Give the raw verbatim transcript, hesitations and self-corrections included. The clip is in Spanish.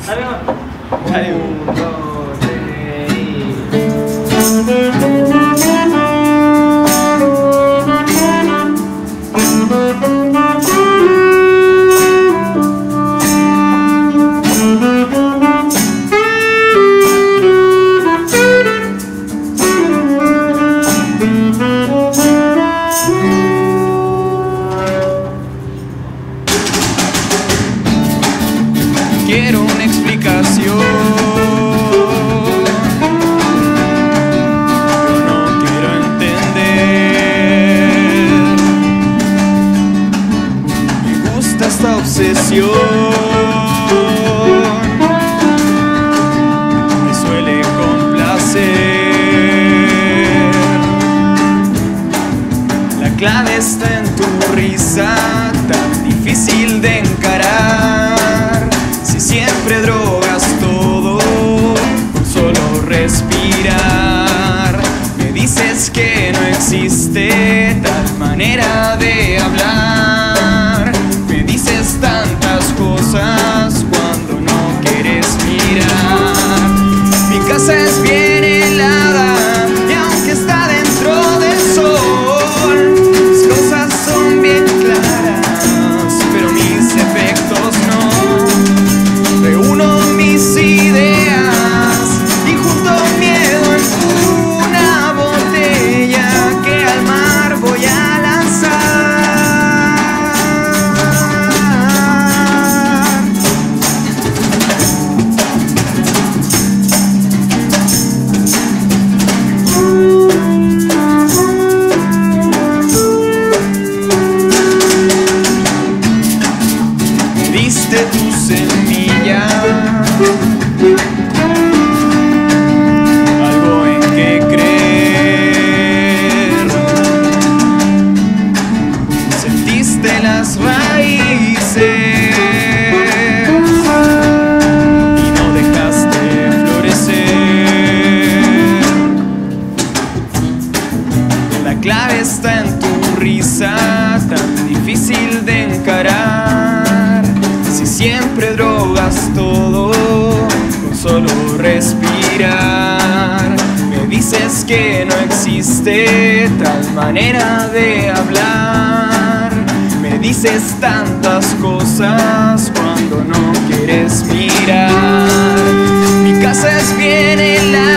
Dale, va. Dale. Un, dos, tres y... Quiero una explicación. Yo no quiero entender. Me gusta esta obsesión. Me suele complacer. La clave está en tu risa, tan difícil de encarar. Si siempre drogas todo con solo respirar. Me dices que no existe tal manera de hablar. Me dices tantas cosas cuando no quieres mirar. Mi casa es bien helada y aunque está dentro del sol, mis cosas son bien claras, pero mis efectos no. Reúno mis ideas y junto miedo en una botella que al mar voy a lanzar. Me diste tu semilla, algo en que creer. Sentiste las raíces y no dejaste florecer. La clave está en tu risa, tan difícil de encarar. Si siempre drogas todo con solo respirar. Me dices que no existe tal manera de hablar. Me dices tantas cosas cuando no quieres mirar. Mi casa es bien helada